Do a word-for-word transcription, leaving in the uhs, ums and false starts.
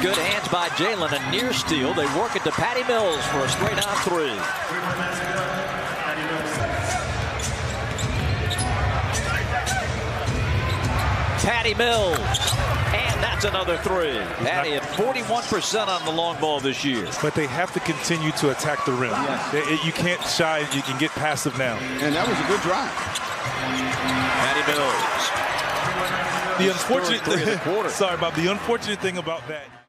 Good hands by Jalen. A near steal. They work it to Patty Mills for a straight on three. Patty Mills. And that's another three. Patty at forty-one percent on the long ball this year. But they have to continue to attack the rim. Yes. They, you can't shy. You can get passive now. And that was a good drive. Patty Mills. The unfortunate Three of the quarter. Sorry, Bob. The unfortunate thing about that.